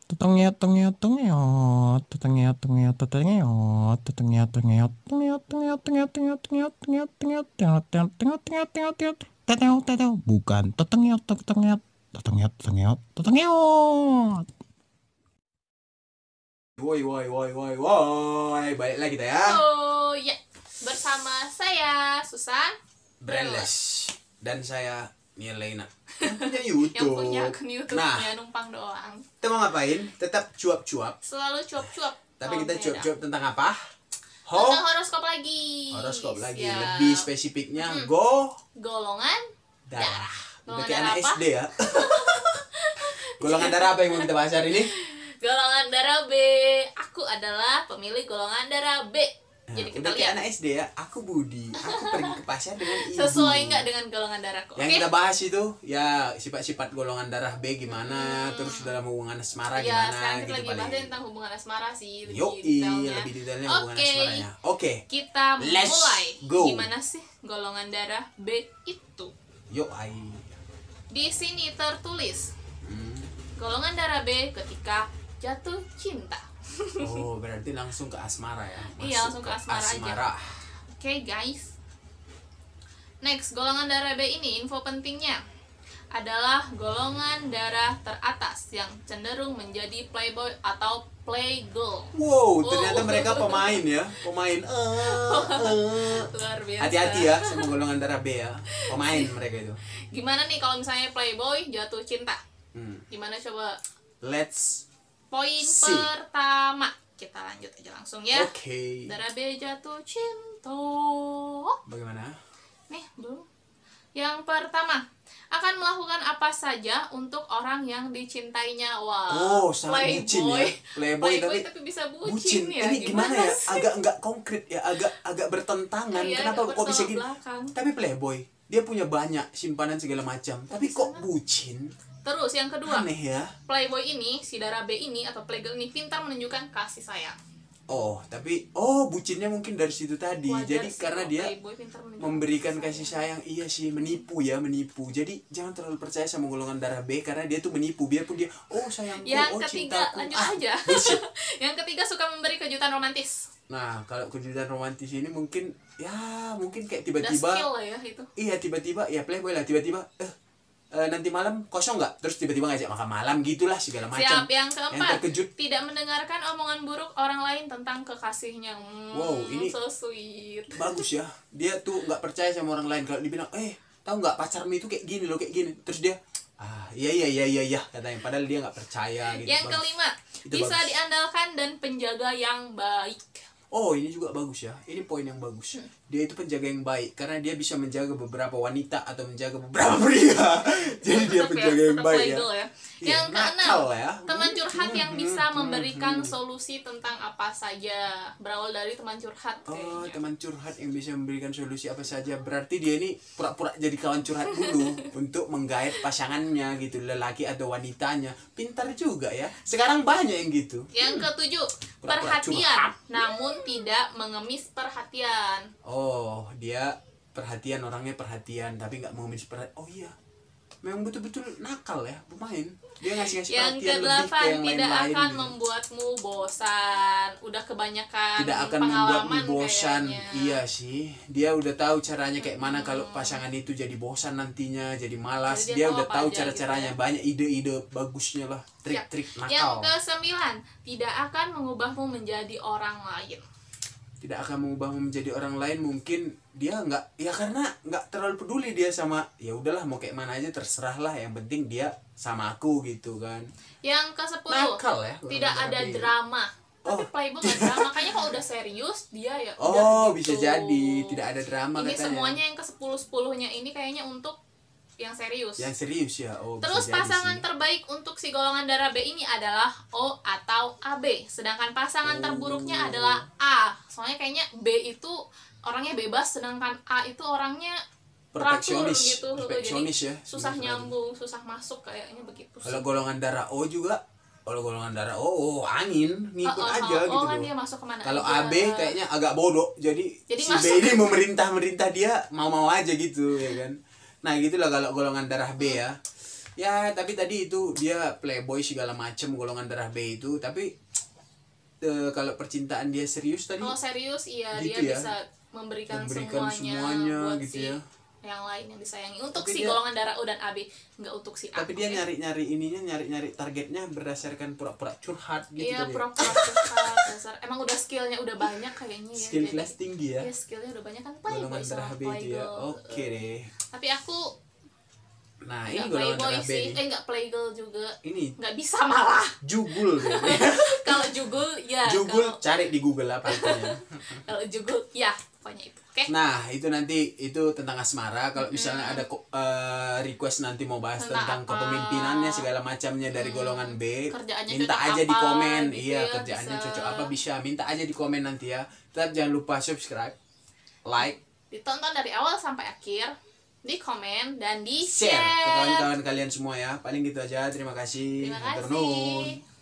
Tetengiot, tengiot, tengiot, tetengiot, tengiot, tetengiot, tetengiot, tengiot, tengiot, tengiot, tengiot, tengiot, tengiot, tengiot, tengiot, tengiot, tengiot, tengiot, tengiot, tengiot, tengiot, teteo, teteo, bukan tetengiot, tetengiot, tetengiot, tetengiot, tetengiot. Woi, woi, woi, woi, woi, balik lagi kita ya. Oh ya, bersama saya Susan Brainless dan saya Nielaina yang punya yang YouTube. punya akun YouTube-nya Nah, numpang doang. kita mau ngapain? Tetap cuap-cuap. Selalu cuap-cuap. Tapi kalau kita beda. cuap-cuap tentang apa? Tentang horoskop lagi. Horoskop lagi. Ya. Lebih spesifiknya Golongan darah. Golongan Berarti darah anak apa? SD ya. Golongan darah apa yang mau kita bahas hari ini? golongan darah B. Aku adalah pemilih golongan darah B. Jadi kita Udah kayak lihat anak SD ya. Aku Budi. Aku pergi ke pasar dengan ibu. sesuai nggak dengan golongan darahku. Yang Oke? kita bahas itu ya sifat-sifat golongan darah B gimana, terus dalam hubungan asmara Ya, gimana sekarang kita gitu lagi paling. bahas tentang hubungan asmara sih, lebih Yoi, detailnya. lebih detailnya hubungan Oke. asmaranya. Oke, Kita Let's mulai. go. Gimana sih golongan darah B itu? yuk ai. Di sini tertulis Hmm. golongan darah B ketika jatuh cinta. Oh, berarti langsung ke asmara ya. Iya, langsung ke asmara aja. Oke, guys. Next, golongan darah B ini info pentingnya adalah golongan darah teratas yang cenderung menjadi playboy atau playgirl. Wow, ternyata Wow. mereka pemain ya, pemain. Luar biasa. Hati-hati ya sama golongan darah B ya, pemain mereka itu. Gimana nih kalau misalnya playboy jatuh cinta? Hmm. Gimana coba? Let's Poin See. pertama. Kita lanjut aja langsung ya. Oke. Darah B jatuh cinta. Bagaimana? Nih, belum. Yang pertama, akan melakukan apa saja untuk orang yang dicintainya. Wah, Oh, sangat bucin ya. Playboy tapi bisa bucin, bucin. ya. Ini gimana ya? sih? Agak enggak konkret ya, agak bertentangan. Iya, Kenapa agak kok bisa bertolak gini? belakang. Tapi playboy, dia punya banyak simpanan segala macam. Tapi kok bucin? Terus yang kedua, Aneh ya. playboy ini, si darah B ini atau playgirl ini pintar menunjukkan kasih sayang. Oh, tapi bucinnya mungkin dari situ tadi. Wajar Jadi sih karena kalau dia playboy pintar menunjukkan memberikan kasih sayang. Iya sih, menipu ya, menipu. Jadi jangan terlalu percaya sama golongan darah B karena dia tuh menipu. Biarpun dia sayangku, Yang ketiga, cintaku. lanjut aja. bullshit. Yang ketiga, suka memberi kejutan romantis. Nah, kalau kejutan romantis ini mungkin kayak Udah tiba-tiba skill lah ya itu. iya tiba-tiba ya playboy lah tiba-tiba nanti malam kosong nggak, terus tiba-tiba ngajak makan malam gitulah segala macam. Siap. Yang keempat, terkejut. tidak mendengarkan omongan buruk orang lain tentang kekasihnya. Wow, ini so sweet. Bagus ya, dia tuh nggak percaya sama orang lain. Kalau dibilang tahu nggak pacarmu itu kayak gini loh, kayak gini, terus dia iya katanya, padahal dia nggak percaya gitu. Yang Bagus. kelima, Itu bisa bagus. diandalkan dan penjaga yang baik. Oh, ini juga bagus ya. Ini poin yang bagus. Dia itu penjaga yang baik karena dia bisa menjaga beberapa wanita atau menjaga beberapa pria. Jadi dia Tetap penjaga yang tetap baik ya. playgirl ya. Iya, Yang keenam, nakal ya. teman curhat yang bisa memberikan solusi tentang apa saja. Berawal dari teman curhat Oh, kayaknya. teman curhat yang bisa memberikan solusi apa saja. Berarti dia ini pura-pura jadi kawan curhat dulu untuk menggait pasangannya gitu, lelaki atau wanitanya. Pintar juga ya. Sekarang banyak yang gitu. Yang ketujuh, Pura-pura perhatian curhat. namun tidak mengemis perhatian. Oh, dia perhatian, orangnya perhatian tapi nggak mengemis perhatian. Oh iya. Memang betul-betul nakal ya pemain. Dia ngasih Yang perhatian lebih ke kedelapan, yang tidak lain-lain akan gitu. membuatmu bosan. Udah kebanyakan Tidak akan pengalaman membuatmu bosan. kayaknya. Iya sih, dia udah tahu caranya kayak mana kalau pasangan itu jadi bosan nantinya, jadi malas. Jadi Dia dia tahu udah apa tahu aja cara-caranya, gitu banyak ide-ide bagusnya lah, trik-trik Yang nakal. kesembilan, tidak akan mengubahmu menjadi orang lain. Tidak akan mengubahmu menjadi orang lain. Mungkin dia nggak, ya karena nggak terlalu peduli dia sama, ya udahlah mau kayak mana aja terserah lah, yang penting dia sama aku gitu kan. Yang kesepuluh, Nakal ya, tidak golongan ada darah B. drama. Tapi Oh. playboy nggak drama. Kayaknya kalau udah serius dia ya udah Oh, gitu. bisa jadi tidak ada drama Ini katanya. semuanya yang ke-10-10-nya ini kayaknya untuk yang serius. Yang serius ya. Oh, Terus bisa jadi pasangan sih. terbaik untuk si golongan darah B ini adalah O atau AB. Sedangkan pasangan Oh. terburuknya adalah A. Soalnya kayaknya B itu orangnya bebas, sedangkan A itu orangnya teratur Perfeksionis, gitu. perfeksionis Jadi ya. susah Bener. nyambung, susah masuk kayaknya begitu. Kalau golongan darah O juga, kalau golongan darah O angin ngikut aja gitu kan loh. dia masuk kemana Kalau aja. AB kayaknya agak bodoh, jadi si masuk. B ini memerintah dia mau aja gitu ya kan. Nah gitulah kalau golongan darah B ya. Ya, tapi tadi itu dia playboy segala macam golongan darah B itu, tapi kalau percintaan dia serius tadi. Kalau serius iya gitu dia ya? bisa memberikan Memberikan semuanya buat gitu si ya. yang lain yang disayangi. Untuk Tapi si dia- golongan darah O dan AB, nggak untuk si A. Tapi dia oke? nyari targetnya berdasarkan pura-pura curhat gitu Iya tadi. pura-pura curhat dasar. Emang udah skillnya udah banyak kayaknya ya. Skill Jadi- kelas tinggi ya. Iya skillnya udah banyak kan playboy Golongan darah sama B itu ya. playgirl. Oke deh. Tapi aku Nah, ini nggak golongan playboy darah B sih, nih. nggak playgirl juga. Ini Nggak bisa malah. jugul deh. Kalau jugul ya. Jugul Kalau- cari di Google apa itu ya. Kalau jugul ya pokoknya itu. Oke. Nah, itu nanti itu tentang asmara. Kalau misalnya ada request nanti mau bahas Tentang tentang apa? kepemimpinannya segala macamnya dari golongan B, Kerjaannya minta cocok aja di apa, komen. gitu Iya, ya, kerjaannya bisa. cocok apa bisa minta aja di komen nanti ya. Tetap jangan lupa subscribe, like, Ditonton dari awal sampai akhir, di komen dan di share ke share. kawan-kawan kalian semua ya. Paling gitu aja. Terima kasih. Terima Hatur nuhun. kasih.